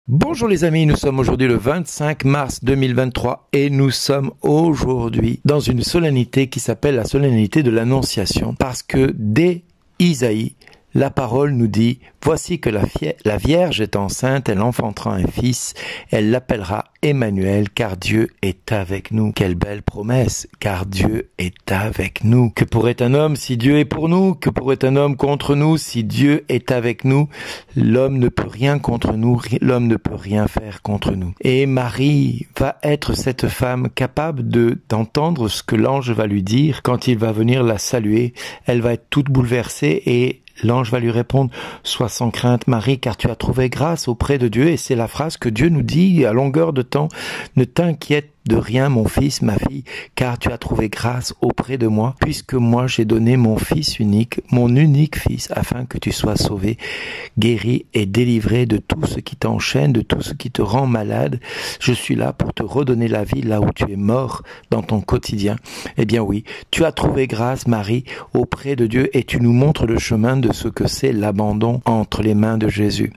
Bonjour les amis, nous sommes aujourd'hui le 25 mars 2023 et nous sommes aujourd'hui dans une solennité qui s'appelle la solennité de l'Annonciation parce que dès Isaïe, la parole nous dit « Voici que la Vierge est enceinte, elle enfantera un fils, elle l'appellera Emmanuel, car Dieu est avec nous. » Quelle belle promesse, car Dieu est avec nous. Que pourrait un homme si Dieu est pour nous? Que pourrait un homme contre nous si Dieu est avec nous? L'homme ne peut rien contre nous, l'homme ne peut rien faire contre nous. Et Marie va être cette femme capable d'entendre ce que l'ange va lui dire quand il va venir la saluer. Elle va être toute bouleversée et l'ange va lui répondre « Sois sans crainte, Marie, car tu as trouvé grâce auprès de Dieu. » Et c'est la phrase que Dieu nous dit à longueur de temps. « Ne t'inquiète de rien, mon fils, ma fille, car tu as trouvé grâce auprès de moi, puisque moi j'ai donné mon fils unique, mon unique fils, afin que tu sois sauvé, guéri et délivré de tout ce qui t'enchaîne, de tout ce qui te rend malade. Je suis là pour te redonner la vie là où tu es mort dans ton quotidien. » Eh bien oui, tu as trouvé grâce, Marie, auprès de Dieu et tu nous montres le chemin de ce que c'est l'abandon entre les mains de Jésus.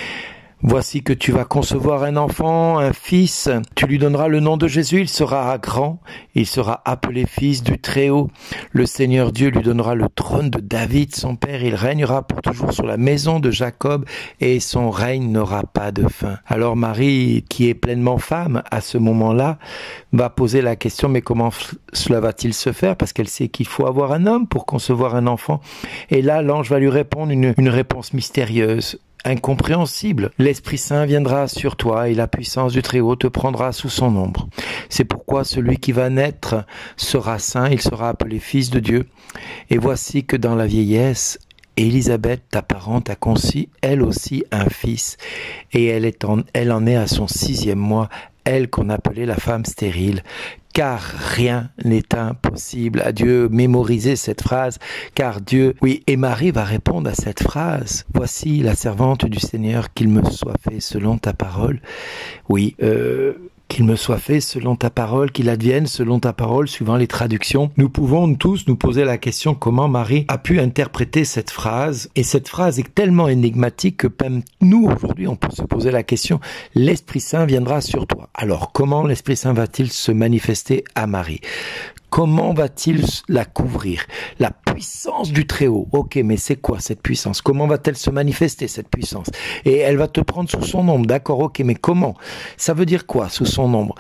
Voici que tu vas concevoir un enfant, un fils. Tu lui donneras le nom de Jésus. Il sera grand. Il sera appelé fils du Très-Haut. Le Seigneur Dieu lui donnera le trône de David, son père. Il régnera pour toujours sur la maison de Jacob et son règne n'aura pas de fin. Alors Marie, qui est pleinement femme à ce moment-là, va poser la question, mais comment cela va-t-il se faire? Parce qu'elle sait qu'il faut avoir un homme pour concevoir un enfant. Et là, l'ange va lui répondre une réponse mystérieuse, incompréhensible. L'Esprit Saint viendra sur toi et la puissance du Très-Haut te prendra sous son ombre. C'est pourquoi celui qui va naître sera saint, il sera appelé fils de Dieu. Et voici que dans la vieillesse, Élisabeth, ta parente, a conçu elle aussi un fils, et elle en est à son 6e mois, elle qu'on appelait la femme stérile. Car rien n'est impossible à Dieu. Mémorisez cette phrase, car Dieu... Oui, et Marie va répondre à cette phrase. Voici la servante du Seigneur, qu'il me soit fait selon ta parole. Oui, qu'il me soit fait selon ta parole, qu'il advienne selon ta parole, suivant les traductions. Nous pouvons tous nous poser la question comment Marie a pu interpréter cette phrase. Et cette phrase est tellement énigmatique que même nous, aujourd'hui, on peut se poser la question, l'Esprit Saint viendra sur toi. Alors, comment l'Esprit Saint va-t-il se manifester à Marie? Comment va-t-il la couvrir? La puissance du Très-Haut. Ok, mais c'est quoi cette puissance? Comment va-t-elle se manifester, cette puissance? Et elle va te prendre sous son ombre. D'accord, ok, mais comment? Ça veut dire quoi, sous son ombre?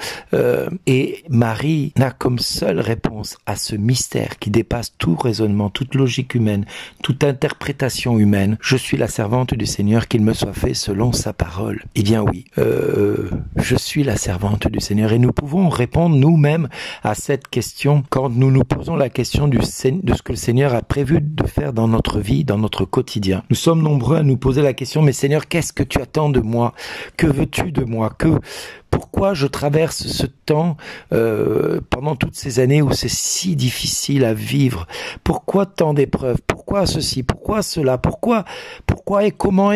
Et Marie n'a comme seule réponse à ce mystère qui dépasse tout raisonnement, toute logique humaine, toute interprétation humaine. Je suis la servante du Seigneur, qu'il me soit fait selon sa parole. Eh bien oui, je suis la servante du Seigneur. Et nous pouvons répondre nous-mêmes à cette question quand nous nous posons la question de ce que le Seigneur a prévu de faire dans notre vie, dans notre quotidien. Nous sommes nombreux à nous poser la question, mais Seigneur, qu'est-ce que tu attends de moi? Que veux-tu de moi? Pourquoi je traverse ce temps pendant toutes ces années où c'est si difficile à vivre? Pourquoi tant d'épreuves? Pourquoi ceci? Pourquoi cela? Pourquoi et comment?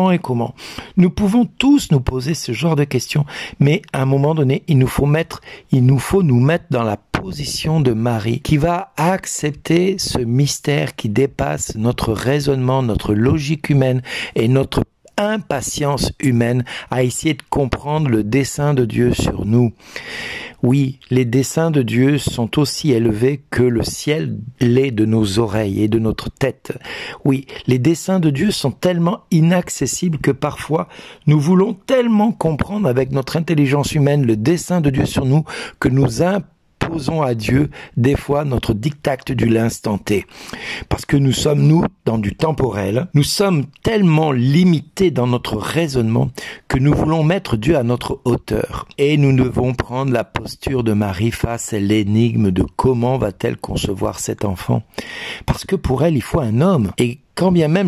Nous pouvons tous nous poser ce genre de questions, mais à un moment donné, il nous faut nous mettre dans la position de Marie qui va accepter ce mystère qui dépasse notre raisonnement, notre logique humaine et notre impatience humaine à essayer de comprendre le dessein de Dieu sur nous. Oui, les desseins de Dieu sont aussi élevés que le ciel l'est de nos oreilles et de notre tête. Oui, les desseins de Dieu sont tellement inaccessibles que parfois nous voulons tellement comprendre avec notre intelligence humaine le dessein de Dieu sur nous que nous imposons à Dieu des fois notre diktat du l'instant T. Parce que nous sommes, dans du temporel, nous sommes tellement limités dans notre raisonnement que nous voulons mettre Dieu à notre hauteur. Et nous devons prendre la posture de Marie face à l'énigme de comment va-t-elle concevoir cet enfant. Parce que pour elle, il faut un homme. Et quand bien même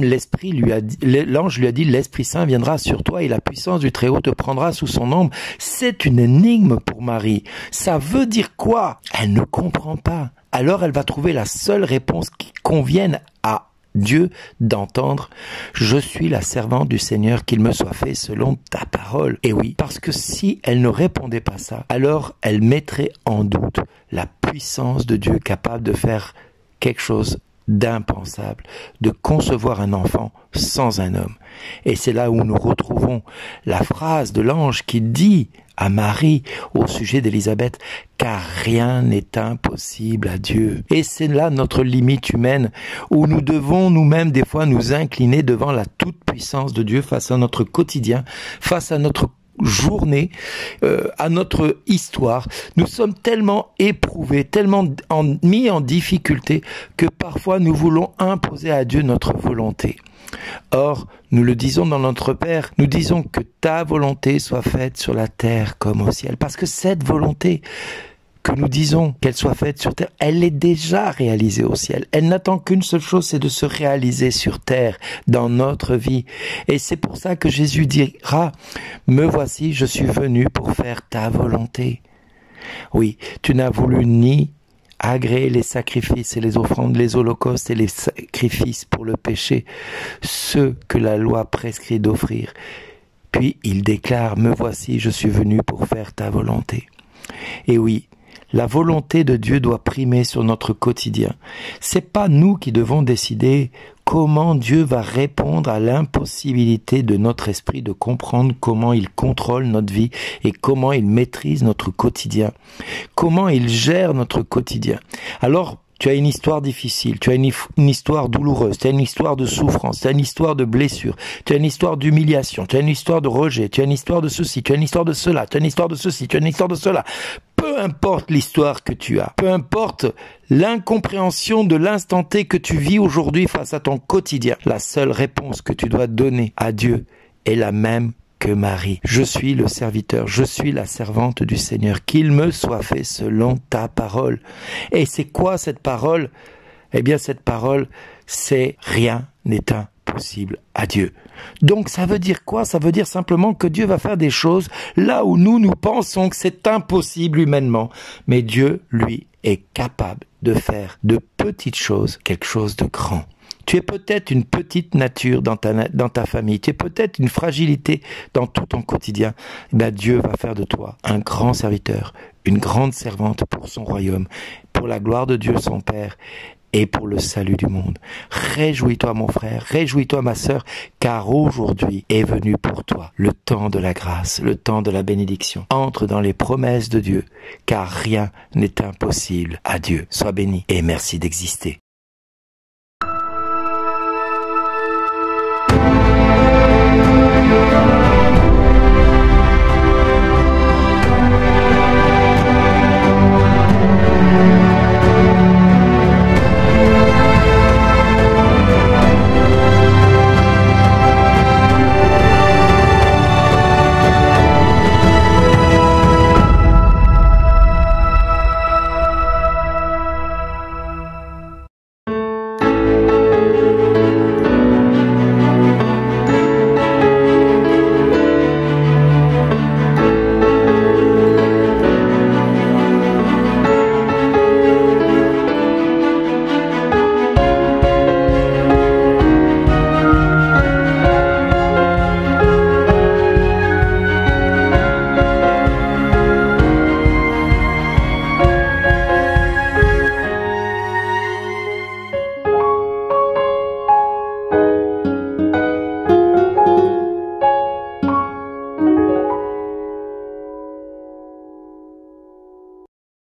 l'ange lui a dit, l'Esprit Saint viendra sur toi et la puissance du Très-Haut te prendra sous son ombre, c'est une énigme pour Marie. Ça veut dire quoi? Elle ne comprend pas. Alors elle va trouver la seule réponse qui convienne à Dieu d'entendre « Je suis la servante du Seigneur, qu'il me soit fait selon ta parole. » Et oui, parce que si elle ne répondait pas ça, alors elle mettrait en doute la puissance de Dieu capable de faire quelque chose d'impensable de concevoir un enfant sans un homme. Et c'est là où nous retrouvons la phrase de l'ange qui dit à Marie au sujet d'Élisabeth, car rien n'est impossible à Dieu. Et c'est là notre limite humaine, où nous devons nous-mêmes des fois nous incliner devant la toute-puissance de Dieu face à notre quotidien, face à notre journée, à notre histoire. Nous sommes tellement éprouvés, tellement mis en difficulté que parfois nous voulons imposer à Dieu notre volonté. Or, nous le disons dans notre Père, nous disons que ta volonté soit faite sur la terre comme au ciel. Parce que cette volonté que nous disons qu'elle soit faite sur terre, elle est déjà réalisée au ciel. Elle n'attend qu'une seule chose, c'est de se réaliser sur terre, dans notre vie. Et c'est pour ça que Jésus dira, « Me voici, je suis venu pour faire ta volonté. » Oui, tu n'as voulu ni agréer les sacrifices et les offrandes, les holocaustes et les sacrifices pour le péché, ceux que la loi prescrit d'offrir. Puis il déclare, « Me voici, je suis venu pour faire ta volonté. » Et oui, la volonté de Dieu doit primer sur notre quotidien. C'est pas nous qui devons décider comment Dieu va répondre à l'impossibilité de notre esprit de comprendre comment il contrôle notre vie et comment il maîtrise notre quotidien, comment il gère notre quotidien. Alors, tu as une histoire difficile, tu as une histoire douloureuse, tu as une histoire de souffrance, tu as une histoire de blessure, tu as une histoire d'humiliation, tu as une histoire de rejet, tu as une histoire de ceci, tu as une histoire de cela, tu as une histoire de ceci, tu as une histoire de cela. Peu importe l'histoire que tu as, peu importe l'incompréhension de l'instant T que tu vis aujourd'hui face à ton quotidien, la seule réponse que tu dois donner à Dieu est la même que Marie. Je suis le serviteur, je suis la servante du Seigneur, qu'il me soit fait selon ta parole. Et c'est quoi cette parole? Eh bien cette parole, c'est rien n'est impossible à Dieu. Donc ça veut dire quoi? Ça veut dire simplement que Dieu va faire des choses là où nous pensons que c'est impossible humainement. Mais Dieu, lui, est capable de faire de petites choses quelque chose de grand. Tu es peut-être une petite nature dans ta famille, tu es peut-être une fragilité dans tout ton quotidien. Ben Dieu va faire de toi un grand serviteur, une grande servante pour son royaume, pour la gloire de Dieu son Père et pour le salut du monde. Réjouis-toi mon frère, réjouis-toi ma sœur, car aujourd'hui est venu pour toi le temps de la grâce, le temps de la bénédiction. Entre dans les promesses de Dieu, car rien n'est impossible à Dieu. Sois béni et merci d'exister.